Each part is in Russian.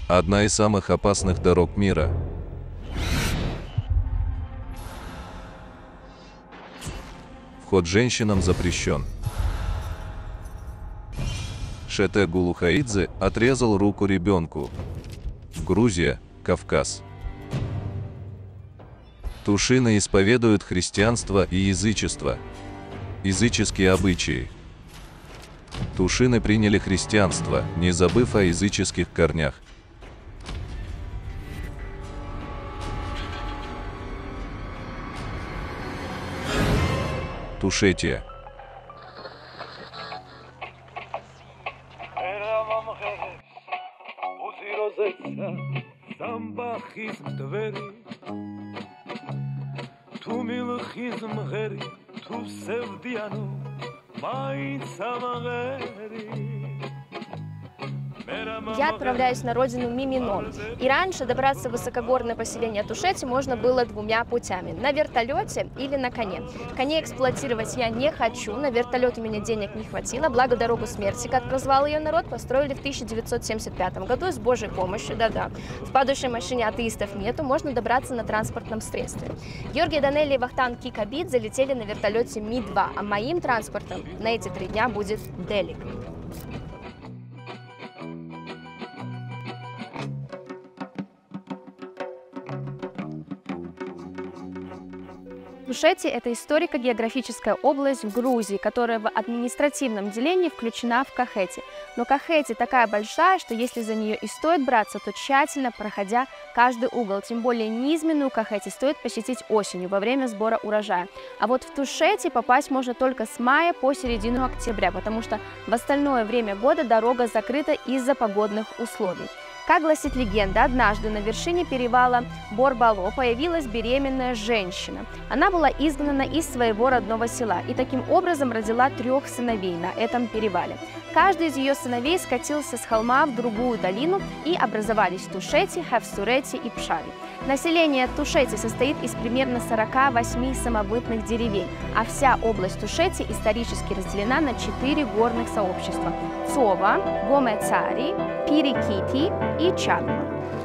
Одна из самых опасных дорог мира. Вход женщинам запрещен. Шете Гулухаидзе отрезал руку ребенку. Грузия, Кавказ. Тушины исповедуют христианство и язычество. Языческие обычаи. Тушины приняли христианство, не забыв о языческих корнях. Тушетия. Я отправляюсь на родину Мимино. И раньше добраться в высокогорное поселение Тушети можно было двумя путями. На вертолете или на коне. Коней эксплуатировать я не хочу, на вертолет у меня денег не хватило, благо дорогу смерти, как прозвал ее народ, построили в 1975 году с Божьей помощью, да-да. В падающей машине атеистов нету, можно добраться на транспортном средстве. Георгий Данелли и Вахтанг Кикабид залетели на вертолете Ми-2, а моим транспортом на эти 3 дня будет Делик. Тушети – это историко-географическая область в Грузии, которая в административном делении включена в Кахети. Но Кахети такая большая, что если за нее и стоит браться, то тщательно проходя каждый угол. Тем более низменную Кахети стоит посетить осенью, во время сбора урожая. А вот в Тушети попасть можно только с мая по середину октября, потому что в остальное время года дорога закрыта из-за погодных условий. Как гласит легенда, однажды на вершине перевала Борбало появилась беременная женщина. Она была изгнана из своего родного села и таким образом родила 3 сыновей на этом перевале. Каждый из ее сыновей скатился с холма в другую долину и образовались Тушети, Хавсурети и Пшари. Население Тушети состоит из примерно 48 самобытных деревень, а вся область Тушети исторически разделена на 4 горных сообщества – Цова, Гомецари, Пирикити и Чагма.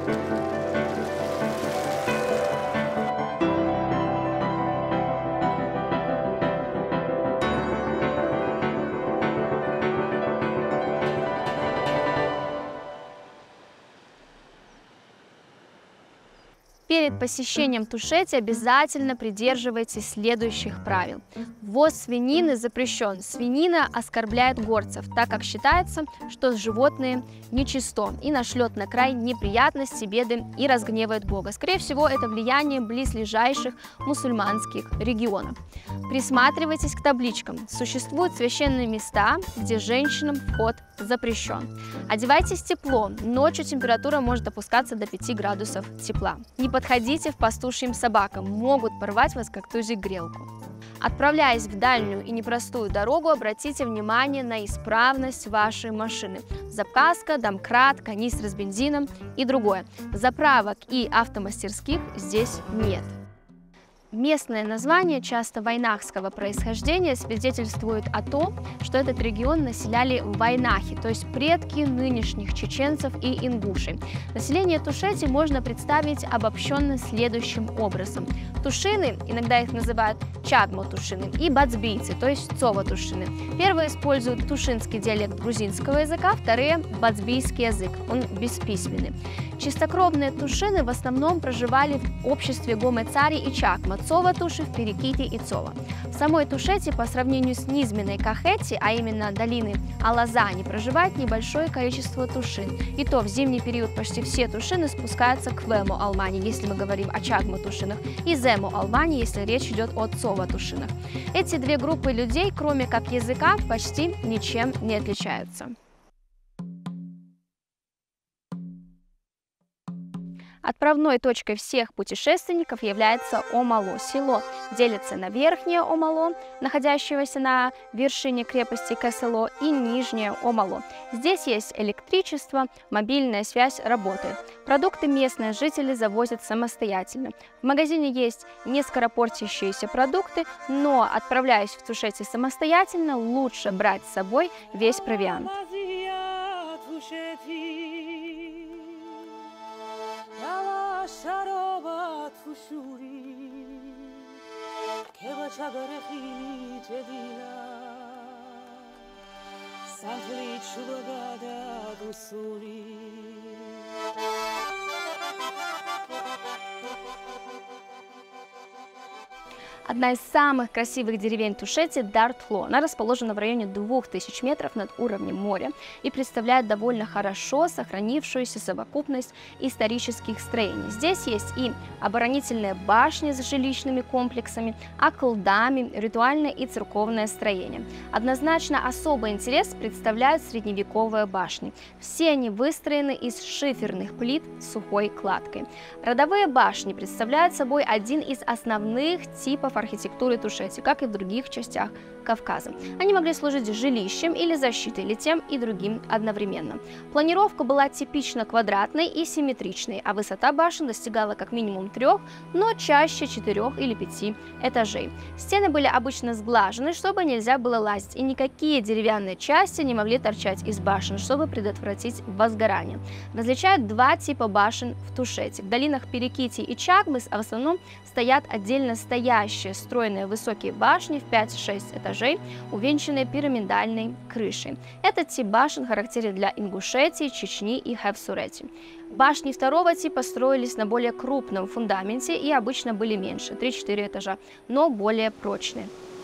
Перед посещением Тушети обязательно придерживайтесь следующих правил. Ввоз свинины запрещен. Свинина оскорбляет горцев, так как считается, что животные нечисто и нашлет на край неприятности, беды и разгневает Бога. Скорее всего, это влияние близлежащих мусульманских регионов. Присматривайтесь к табличкам. Существуют священные места, где женщинам вход запрещен. Одевайтесь тепло. Ночью температура может опускаться до 5 градусов тепла. Не подходите в пастушьим собакам, могут порвать вас как тузик-грелку. Отправляясь в дальнюю и непростую дорогу, обратите внимание на исправность вашей машины. Запаска, домкрат, канистра с бензином и другое. Заправок и автомастерских здесь нет. Местное название, часто вайнахского происхождения, свидетельствует о том, что этот регион населяли вайнахи, то есть предки нынешних чеченцев и ингушей. Население Тушети можно представить обобщенно следующим образом. Тушины, иногда их называют чагмо-тушины, и бацбийцы, то есть цова-тушины. Первые используют тушинский диалект грузинского языка, вторые – бацбийский язык, он бесписьменный. Чистокровные тушины в основном проживали в обществе гомецари и чакма, цова-туши в Переките и Цова. В самой Тушети по сравнению с низменной Кахети, а именно долины Алазани, проживает небольшое количество тушин. И то в зимний период почти все тушины спускаются к Вемо-Алмани, если мы говорим о чагмо-тушинах, и Земо-Алмани, если речь идет о цова-тушинах. Эти 2 группы людей, кроме как языка, почти ничем не отличаются. Отправной точкой всех путешественников является Омало. Село делится на Верхнее Омало, находящееся на вершине крепости Кесело, и Нижнее Омало. Здесь есть электричество, мобильная связь работает. Продукты местные жители завозят самостоятельно. В магазине есть не скоропортящиеся продукты, но, отправляясь в Тушети самостоятельно, лучше брать с собой весь провиант. Одна из самых красивых деревень Тушети – Дартло. Она расположена в районе 2000 метров над уровнем моря и представляет довольно хорошо сохранившуюся совокупность исторических строений. Здесь есть и оборонительные башни с жилищными комплексами, околдами, ритуальное и церковное строение. Однозначно особый интерес представляют средневековые башни. Все они выстроены из шиферных плит с сухой кладкой. Родовые башни представляют собой один из основных типов архитектуры Тушети, как и в других частях Кавказа. Они могли служить жилищем или защитой, или тем и другим одновременно. Планировка была типично квадратной и симметричной, а высота башен достигала как минимум 3, но чаще 4 или 5 этажей. Стены были обычно сглажены, чтобы нельзя было лазить, и никакие деревянные части не могли торчать из башен, чтобы предотвратить возгорание. Различают два типа башен в Тушети. В долинах Перекити и Чакмыс в основном стоят отдельно стоящие стройные высокие башни в 5-6 этажей, увенчанные пирамидальной крышей. Этот тип башен характерен для Ингушетии, Чечни и Хевсурети. Башни второго типа строились на более крупном фундаменте и обычно были меньше, 3-4 этажа, но более прочные.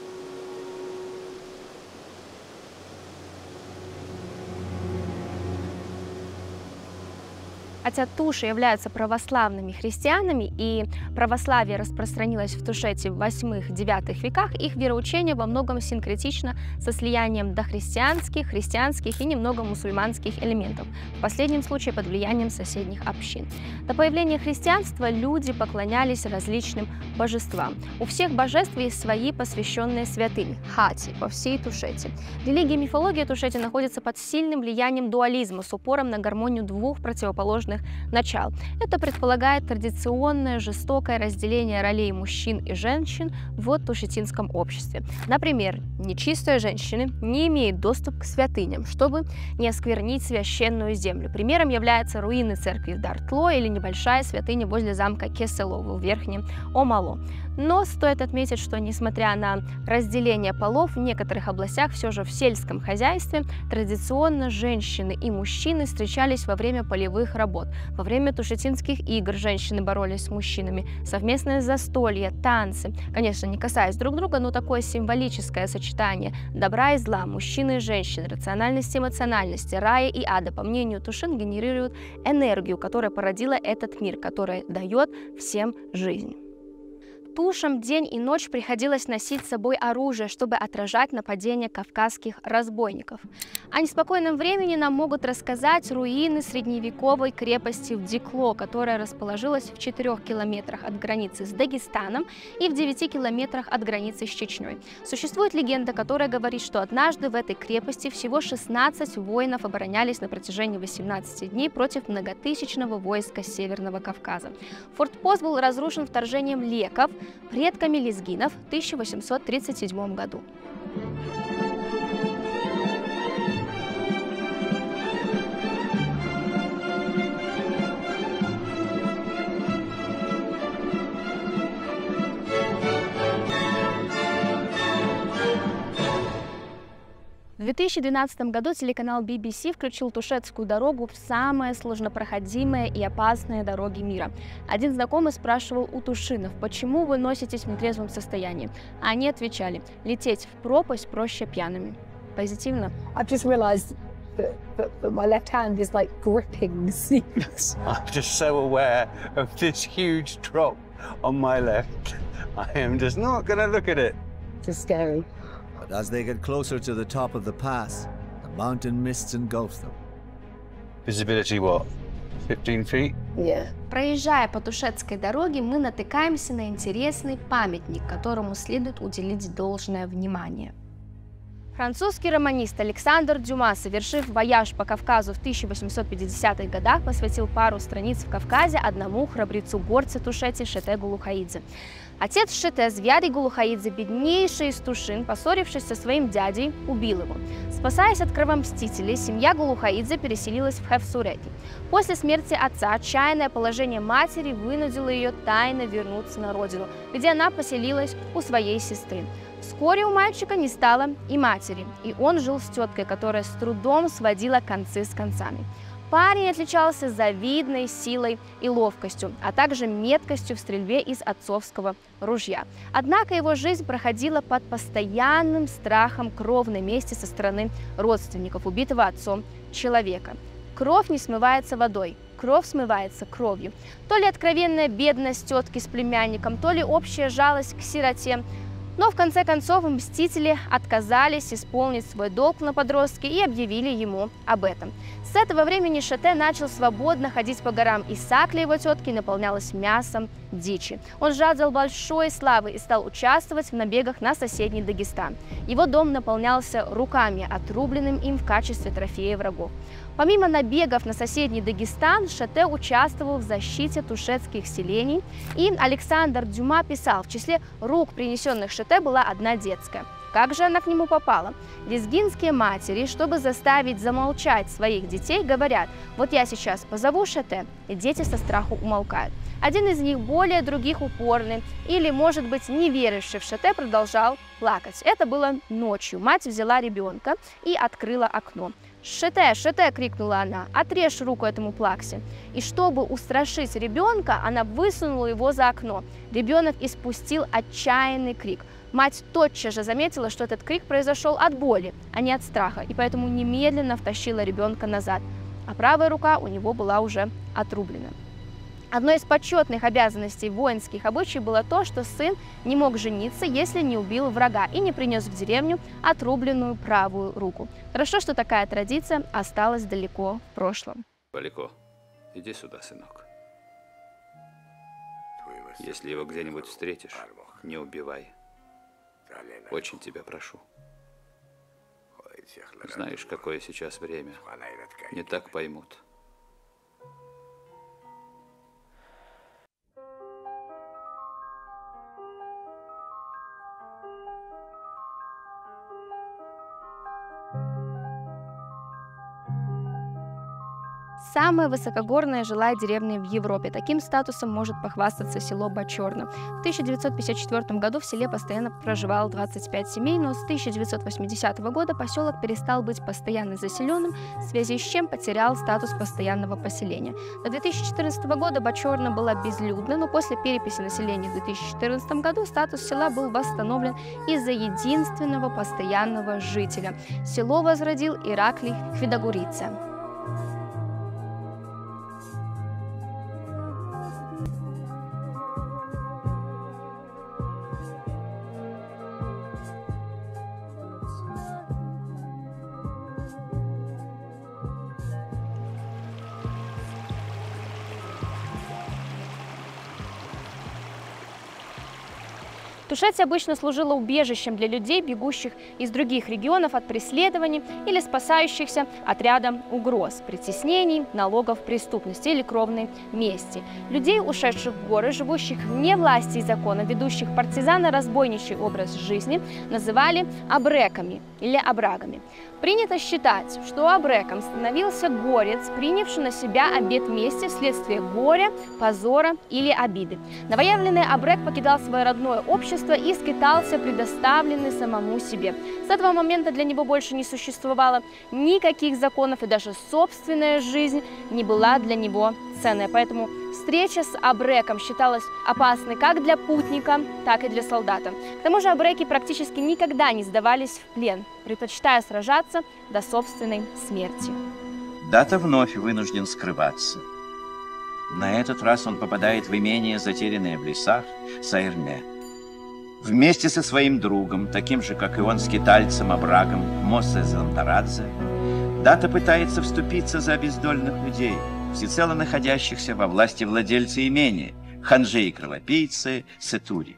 Хотя туши являются православными христианами, и православие распространилось в Тушете в 8-9 веках, их вероучение во многом синкретично со слиянием дохристианских, христианских и немного мусульманских элементов, в последнем случае под влиянием соседних общин. До появления христианства люди поклонялись различным божествам. У всех божеств есть свои посвященные святыни – хати по всей Тушете. Религия и мифология Тушети находятся под сильным влиянием дуализма с упором на гармонию двух противоположных начал. Это предполагает традиционное жестокое разделение ролей мужчин и женщин в тушетинском обществе. Например, нечистые женщины не имеют доступ к святыням, чтобы не осквернить священную землю. Примером являются руины церкви в Дартло или небольшая святыня возле замка Кеселову в Верхнем Омало. Но стоит отметить, что несмотря на разделение полов, в некоторых областях все же в сельском хозяйстве традиционно женщины и мужчины встречались во время полевых работ. Во время тушетинских игр женщины боролись с мужчинами, совместное застолье, танцы. Конечно, не касаясь друг друга, но такое символическое сочетание добра и зла, мужчины и женщины, рациональности и эмоциональности, рая и ада, по мнению тушин, генерируют энергию, которая породила этот мир, которая дает всем жизнь. Тушам день и ночь приходилось носить с собой оружие, чтобы отражать нападения кавказских разбойников. О неспокойном времени нам могут рассказать руины средневековой крепости в Дикло, которая расположилась в 4 километрах от границы с Дагестаном и в 9 километрах от границы с Чечней. Существует легенда, которая говорит, что однажды в этой крепости всего 16 воинов оборонялись на протяжении 18 дней против многотысячного войска Северного Кавказа. Форт-пост был разрушен вторжением леков, предками лезгинов в 1837 году. В 2012 году телеканал BBC включил Тушетскую дорогу в самые сложнопроходимые и опасные дороги мира. Один знакомый спрашивал у тушинов, почему вы носитесь в нетрезвом состоянии. А они отвечали, лететь в пропасть проще пьяными. Позитивно? I've just realized that my left hand is like gripping the seat. I'm just so aware of this huge drop on my left. I am just not going to look at it. Just scary. But as they get closer to the top of the pass, the mountain mists engulf them. Visibility what? 15 feet? Yeah. Проезжая по Тушетской дороге, мы натыкаемся на интересный памятник, которому следует уделить должное внимание. Французский романист Александр Дюма, совершив вояж по Кавказу в 1850-х годах, посвятил пару страниц в Кавказе одному храбрецу-горцу Тушети Шете Гулухаидзе. Отец Шете, Звяри Гулухаидзе, беднейший из тушин, поссорившись со своим дядей, убил его. Спасаясь от кровомстителей, семья Гулухаидзе переселилась в Хевсурети. После смерти отца отчаянное положение матери вынудило ее тайно вернуться на родину, где она поселилась у своей сестры. Вскоре у мальчика не стало и матери, и он жил с теткой, которая с трудом сводила концы с концами. Парень отличался завидной силой и ловкостью, а также меткостью в стрельбе из отцовского ружья. Однако его жизнь проходила под постоянным страхом кровной мести со стороны родственников убитого отцом человека. Кровь не смывается водой, кровь смывается кровью. То ли откровенная бедность тетки с племянником, то ли общая жалость к сироте. Но в конце концов мстители отказались исполнить свой долг на подростке и объявили ему об этом. С этого времени Шете начал свободно ходить по горам, и сакля его тетки наполнялась мясом дичи. Он жаждал большой славы и стал участвовать в набегах на соседний Дагестан. Его дом наполнялся руками, отрубленным им в качестве трофея врагов. Помимо набегов на соседний Дагестан, Шете участвовал в защите тушетских селений, и Александр Дюма писал, в числе рук, принесенных Шете, была одна детская. Как же она к нему попала? Лезгинские матери, чтобы заставить замолчать своих детей, говорят: вот я сейчас позову Шете, и дети со страху умолкают. Один из них, более других упорный или, может быть, не веривший в Шете, продолжал плакать. Это было ночью. Мать взяла ребенка и открыла окно. «Шете, Шете!» – крикнула она, «отрежь руку этому плаксе». И чтобы устрашить ребенка, она высунула его за окно. Ребенок испустил отчаянный крик. Мать тотчас же заметила, что этот крик произошел от боли, а не от страха, и поэтому немедленно втащила ребенка назад, а правая рука у него была уже отрублена. Одной из почетных обязанностей воинских обычаев было то, что сын не мог жениться, если не убил врага и не принес в деревню отрубленную правую руку. Хорошо, что такая традиция осталась далеко в прошлом. Балико, иди сюда, сынок. Если его где-нибудь встретишь, не убивай. Очень тебя прошу. Знаешь, какое сейчас время? Не так поймут. Самая высокогорная жилая деревня в Европе. Таким статусом может похвастаться село Бачорно. В 1954 году в селе постоянно проживало 25 семей, но с 1980 года поселок перестал быть постоянно заселенным, в связи с чем потерял статус постоянного поселения. До 2014 года Бачорно была безлюдна, но после переписи населения в 2014 году статус села был восстановлен из-за единственного постоянного жителя. Село возродил Ираклий Хвидогурица. Тушетти обычно служила убежищем для людей, бегущих из других регионов от преследований или спасающихся от ряда угроз, притеснений, налогов, преступности или кровной мести. Людей, ушедших в горы, живущих вне власти и закона, ведущих партизано-разбойничий образ жизни, называли абреками или абрагами. Принято считать, что абреком становился горец, принявший на себя обет мести вследствие горя, позора или обиды. Новоявленный абрек покидал свое родное общество и скитался предоставленный самому себе. С этого момента для него больше не существовало никаких законов, и даже собственная жизнь не была для него ценной. Поэтому встреча с абреком считалась опасной как для путника, так и для солдата. К тому же абреки практически никогда не сдавались в плен, предпочитая сражаться до собственной смерти. Дата вновь вынужден скрываться. На этот раз он попадает в имение, затерянное в лесах, Сайрме. Вместе со своим другом, таким же, как и он, скитальцем Абрагом Мосе Зантарадзе, Дата пытается вступиться за бездольных людей, всецело находящихся во власти владельца имения, ханжи и кровопийцы Сетури.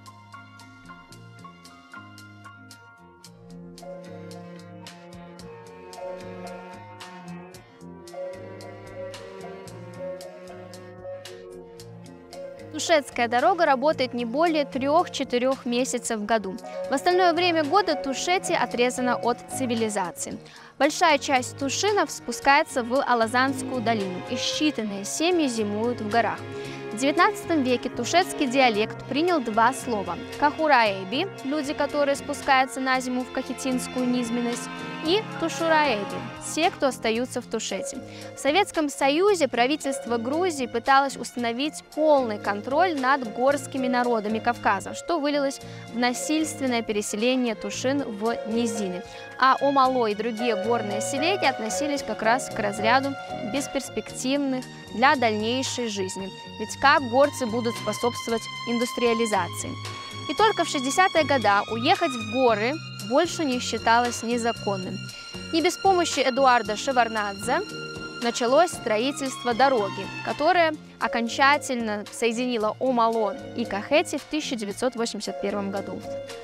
Тушетская дорога работает не более 3-4 месяцев в году. В остальное время года Тушетти отрезана от цивилизации. Большая часть тушинов спускается в Алазанскую долину, и считанные семьи зимуют в горах. В XIX веке тушетский диалект принял два слова – кахураэби – люди, которые спускаются на зиму в кахетинскую низменность, и тушураэби – те, кто остаются в Тушете. В Советском Союзе правительство Грузии пыталось установить полный контроль над горскими народами Кавказа, что вылилось в насильственное переселение тушин в низины. А Омало и другие горные селения относились как раз к разряду бесперспективных для дальнейшей жизни. Ведь как горцы будут способствовать индустриализации? И только в 60-е годы уехать в горы больше не считалось незаконным. Не без помощи Эдуарда Шеварднадзе началось строительство дороги, которая окончательно соединила Омало и Кахети в 1981 году.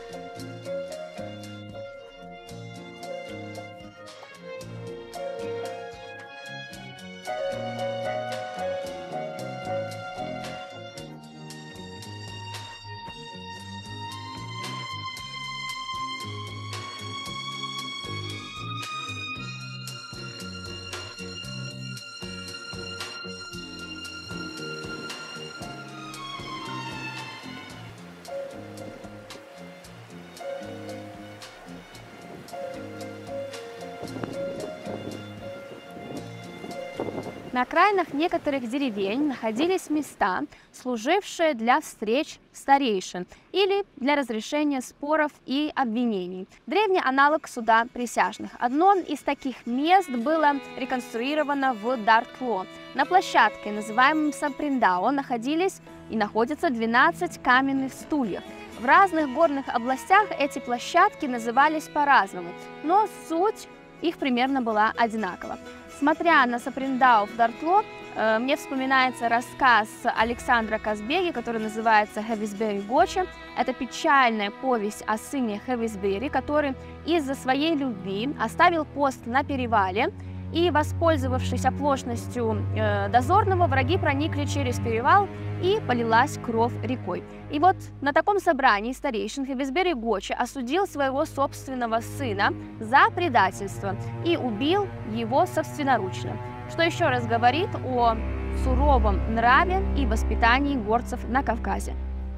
На окраинах некоторых деревень находились места, служившие для встреч старейшин или для разрешения споров и обвинений. Древний аналог суда присяжных. Одно из таких мест было реконструировано в Дартло. На площадке, называемом Саприндао, находились и находятся 12 каменных стульев. В разных горных областях эти площадки назывались по-разному, но суть их примерно была одинакова. Смотря на Саприндао в Дартло, мне вспоминается рассказ Александра Казбеги, который называется «Хевисбери Гоча». Это печальная повесть о сыне Хевисбери, который из-за своей любви оставил пост на перевале, и, воспользовавшись оплошностью дозорного, враги проникли через перевал, и полилась кровь рекой. И вот на таком собрании старейшин Хевисбери Гоча осудил своего собственного сына за предательство и убил его собственноручно, что еще раз говорит о суровом нраве и воспитании горцев на Кавказе.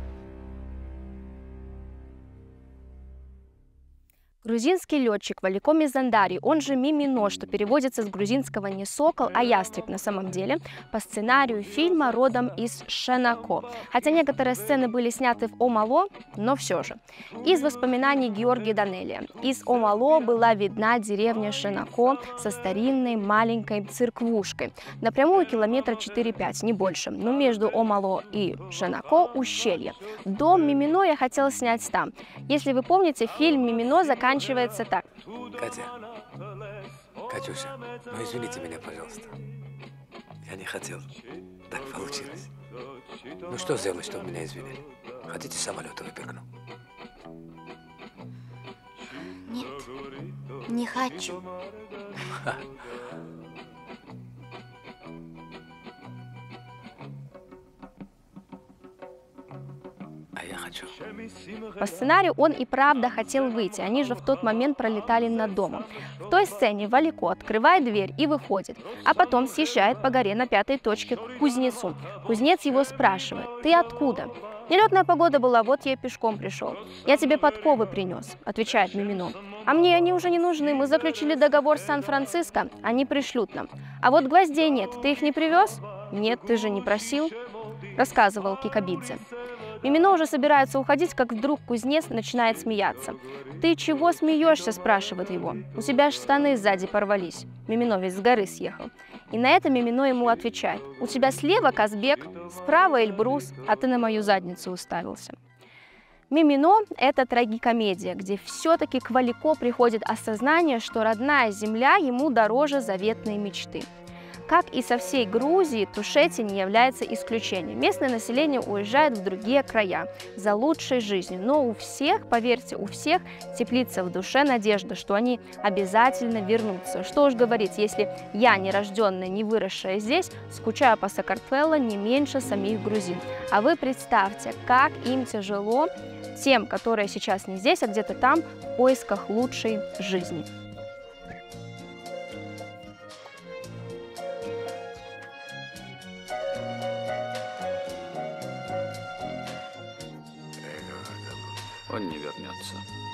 Грузинский летчик Валико Мизандари, он же Мимино, что переводится с грузинского не сокол, а ястреб на самом деле, по сценарию фильма родом из Шенако. Хотя некоторые сцены были сняты в Омало, но все же. Из воспоминаний Георгия Данелия. Из Омало была видна деревня Шенако со старинной маленькой церквушкой. Напрямую километра 4-5, не больше. Но между Омало и Шенако ущелье. Дом Мимино я хотела снять там. Если вы помните, фильм «Мимино» заканчивается так. Катя, Катюша, ну извините меня, пожалуйста. Я не хотел. Так получилось. Ну что сделать, чтобы меня извинили? Хотите, самолет выпрыгну? Нет, не хочу. По сценарию он и правда хотел выйти, они же в тот момент пролетали над домом. В той сцене Валико открывает дверь и выходит, а потом съезжает по горе на 5-й точке к кузнецу. Кузнец его спрашивает: «Ты откуда?» «Нелетная погода была, вот я и пешком пришел». «Я тебе подковы принес», — отвечает Мимино. «А мне они уже не нужны, мы заключили договор с Сан-Франциско, они пришлют нам. А вот гвоздей нет, ты их не привез?» «Нет, ты же не просил», — рассказывал Кикабидзе. Мимино уже собирается уходить, как вдруг кузнец начинает смеяться. «Ты чего смеешься?» – спрашивает его. «У тебя ж штаны сзади порвались». Мимино ведь с горы съехал. И на это Мимино ему отвечает: «У тебя слева Казбек, справа Эльбрус, а ты на мою задницу уставился». Мимино – это трагикомедия, где все-таки к Валико приходит осознание, что родная земля ему дороже заветной мечты. Как и со всей Грузии, Тушети не является исключением. Местное население уезжает в другие края за лучшей жизнью. Но у всех, поверьте, у всех теплится в душе надежда, что они обязательно вернутся. Что уж говорить, если я, не рожденная, не выросшая здесь, скучаю по Сакартвело не меньше самих грузин. А вы представьте, как им тяжело, тем, которые сейчас не здесь, а где-то там, в поисках лучшей жизни. Он не вернется.